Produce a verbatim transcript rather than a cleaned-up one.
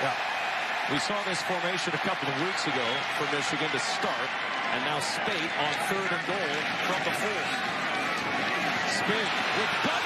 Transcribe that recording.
Yeah. We saw this formation a couple of weeks ago for Michigan to start, and now Speight on third and goal from the four. Speight with